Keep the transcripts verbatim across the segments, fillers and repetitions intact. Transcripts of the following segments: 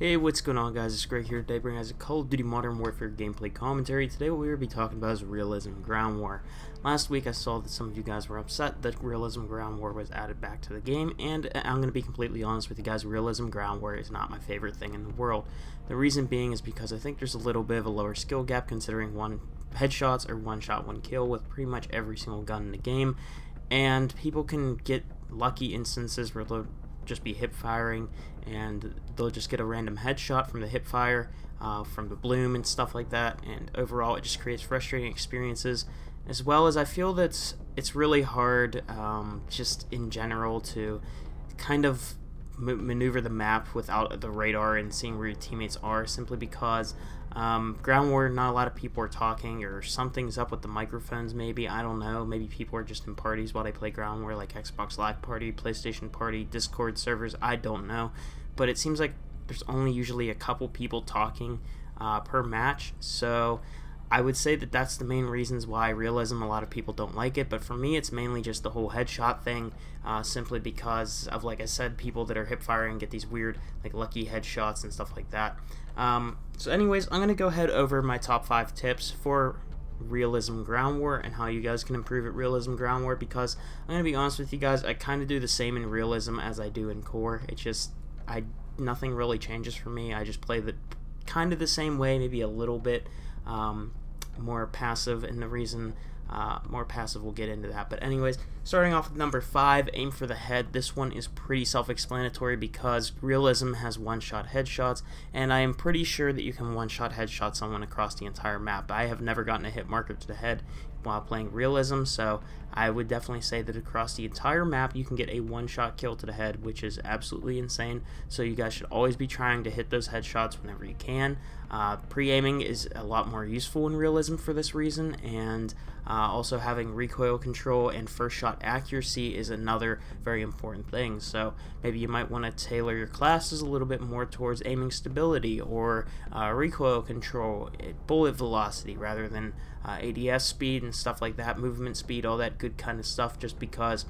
Hey, what's going on, guys? It's Greg here today, bringing us a Call of Duty Modern Warfare gameplay commentary. Today what we will be talking about is Realism Ground War. Last week I saw that some of you guys were upset that Realism Ground War was added back to the game, and I'm going to be completely honest with you guys, Realism Ground War is not my favorite thing in the world. The reason being is because I think there's a little bit of a lower skill gap considering one headshots or one shot, one kill with pretty much every single gun in the game, and people can get lucky instances where they'll just be hip firing and they'll just get a random headshot from the hip fire, uh, from the bloom and stuff like that, and overall it just creates frustrating experiences, as well as I feel that it's really hard um, just in general to kind of maneuver the map without the radar and seeing where your teammates are, simply because um, Ground War, not a lot of people are talking, or something's up with the microphones maybe, I don't know, maybe people are just in parties while they play Ground War, like Xbox Live Party, PlayStation Party, Discord servers, I don't know, but it seems like there's only usually a couple people talking uh, per match, so I would say that that's the main reasons why Realism, a lot of people don't like it, but for me it's mainly just the whole headshot thing, uh, simply because of, like I said, people that are hip firing and get these weird, like, lucky headshots and stuff like that. Um, so anyways, I'm going to go ahead over my top five tips for Realism Ground War and how you guys can improve at Realism Ground War, because I'm going to be honest with you guys, I kind of do the same in Realism as I do in Core. It's just, I nothing really changes for me. I just play the kind of the same way, maybe a little bit um, more passive, and the reason uh, more passive, we'll get into that. But anyways, starting off with number five, aim for the head. This one is pretty self-explanatory because Realism has one-shot headshots, and I am pretty sure that you can one-shot headshot someone across the entire map. I have never gotten a hit marker to the head while playing Realism, so I would definitely say that across the entire map you can get a one-shot kill to the head, which is absolutely insane. So you guys should always be trying to hit those headshots whenever you can. Uh, pre-aiming is a lot more useful in Realism for this reason, and uh, also having recoil control and first shot accuracy is another very important thing. So maybe you might want to tailor your classes a little bit more towards aiming stability or uh, recoil control, bullet velocity rather than uh, A D S speed and stuff like that, movement speed, all that good kind of stuff, just because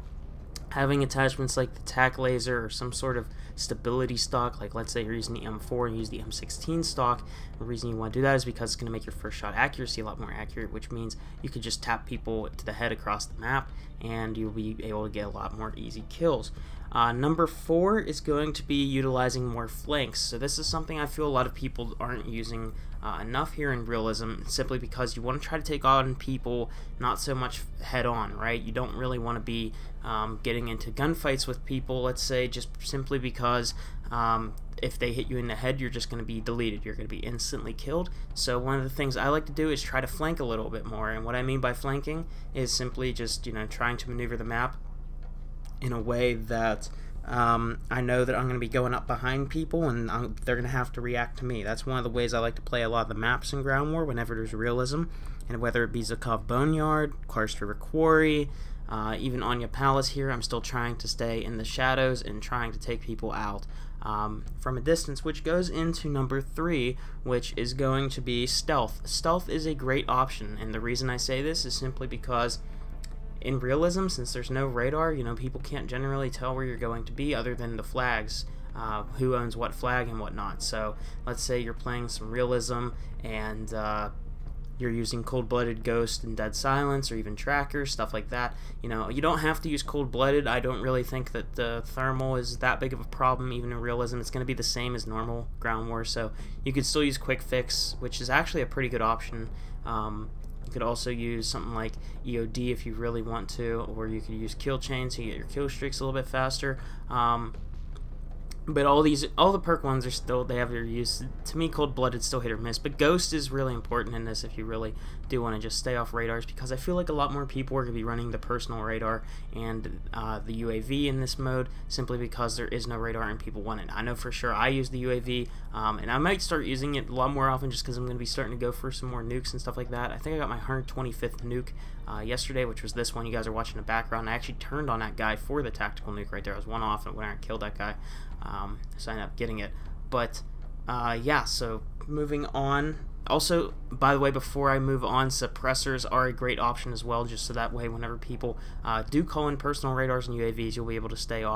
having attachments like the tac laser or some sort of stability stock, like let's say you're using the M four and use the M sixteen stock, the reason you want to do that is because it's going to make your first shot accuracy a lot more accurate, which means you could just tap people to the head across the map and you'll be able to get a lot more easy kills. Uh, number four is going to be utilizing more flanks. So this is something I feel a lot of people aren't using uh, enough here in Realism, simply because you want to try to take on people not so much head on, right? You don't really want to be um, getting into gunfights with people, let's say, just simply because um, if they hit you in the head, you're just going to be deleted. You're going to be instantly killed. So one of the things I like to do is try to flank a little bit more, and what I mean by flanking is simply just, you know, trying to maneuver the map in a way that um, I know that I'm going to be going up behind people and I'm, they're going to have to react to me. That's one of the ways I like to play a lot of the maps in Ground War whenever there's Realism, and whether it be Zakov Boneyard, Karst River Quarry, uh, even Anya Palace here, I'm still trying to stay in the shadows and trying to take people out um, from a distance, which goes into number three, which is going to be stealth. Stealth is a great option, and the reason I say this is simply because in Realism, since there's no radar, you know, people can't generally tell where you're going to be other than the flags, uh, who owns what flag and whatnot. So let's say you're playing some Realism and uh, you're using Cold-Blooded, Ghost, and Dead Silence, or even Tracker, stuff like that. You know, you don't have to use Cold-Blooded. I don't really think that the thermal is that big of a problem, even in Realism. It's going to be the same as normal Ground War, so you could still use Quick Fix, which is actually a pretty good option. Um, You could also use something like E O D if you really want to, or you could use Kill Chain to get your kill streaks a little bit faster. Um, but all these, all the perk ones are still, they have their use. To me, Cold-Blooded still hit or miss, but Ghost is really important in this if you really do want to just stay off radars, because I feel like a lot more people are going to be running the personal radar and uh, the U A V in this mode, simply because there is no radar and people want it. I know for sure I use the U A V, um, and I might start using it a lot more often just because I'm going to be starting to go for some more nukes and stuff like that. I think I got my one hundred twenty-fifth nuke uh, yesterday, which was this one you guys are watching in the background. I actually turned on that guy for the tactical nuke right there. I was one off and went out and killed that guy. Um, so I ended up getting it, but uh, yeah, so moving on. Also, by the way, before I move on, suppressors are a great option as well, just so that way whenever people uh, do call in personal radars and U A Vs, you'll be able to stay off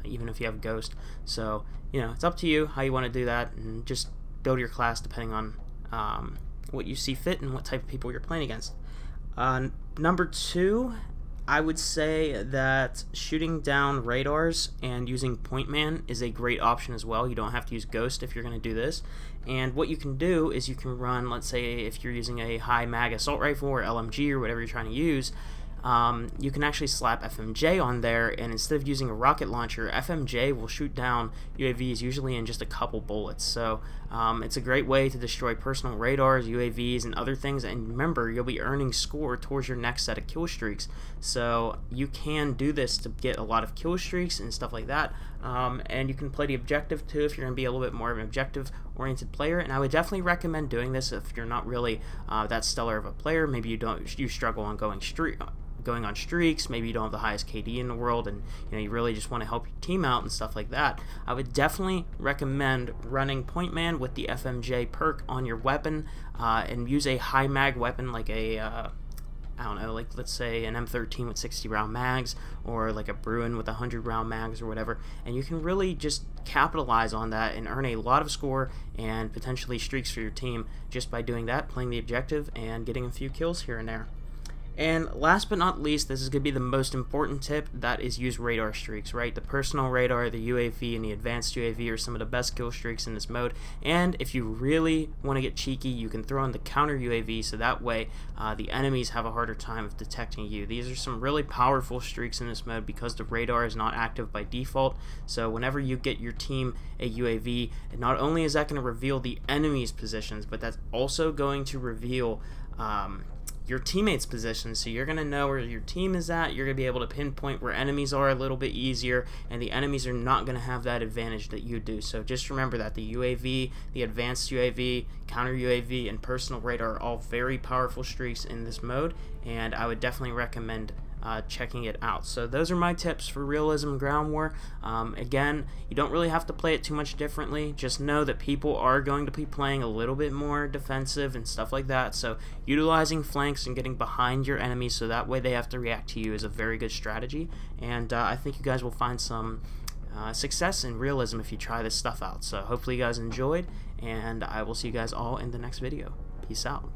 even if you have Ghost. So, you know, it's up to you how you want to do that, and just build your class depending on um, what you see fit and what type of people you're playing against. Uh, number two, I would say that shooting down radars and using Point Man is a great option as well. You don't have to use Ghost if you're going to do this. And what you can do is you can run, let's say if you're using a high mag assault rifle or L M G or whatever you're trying to use, Um, you can actually slap F M J on there, and instead of using a rocket launcher, F M J will shoot down U A Vs usually in just a couple bullets. So um, it's a great way to destroy personal radars, U A Vs, and other things. And remember, you'll be earning score towards your next set of kill streaks. So you can do this to get a lot of kill streaks and stuff like that. Um, and you can play the objective too if you're going to be a little bit more of an objective-oriented player. And I would definitely recommend doing this if you're not really uh, that stellar of a player. Maybe you don't you struggle on going streak. going on streaks, maybe you don't have the highest K D in the world, and you know you really just want to help your team out and stuff like that. I would definitely recommend running Point Man with the F M J perk on your weapon, uh, and use a high mag weapon like a uh, I don't know, like let's say an M thirteen with sixty round mags, or like a Bruin with one hundred round mags or whatever, and you can really just capitalize on that and earn a lot of score and potentially streaks for your team just by doing that, playing the objective and getting a few kills here and there. And last but not least, this is going to be the most important tip, that is use radar streaks, right? The personal radar, the U A V, and the advanced U A V are some of the best kill streaks in this mode. And if you really want to get cheeky, you can throw in the counter U A V, so that way uh, the enemies have a harder time of detecting you. These are some really powerful streaks in this mode because the radar is not active by default. So whenever you get your team a U A V, not only is that going to reveal the enemy's positions, but that's also going to reveal um, your teammates' positions, so you're going to know where your team is at. You're going to be able to pinpoint where enemies are a little bit easier, and the enemies are not going to have that advantage that you do. So just remember that the U A V, the advanced U A V, counter U A V, and personal radar are all very powerful streaks in this mode, and I would definitely recommend Uh, checking it out. So those are my tips for Realism Ground War. Um, again, you don't really have to play it too much differently. Just know that people are going to be playing a little bit more defensive and stuff like that. So utilizing flanks and getting behind your enemies so that way they have to react to you is a very good strategy. And uh, I think you guys will find some uh, success in Realism if you try this stuff out. So hopefully you guys enjoyed, and I will see you guys all in the next video. Peace out.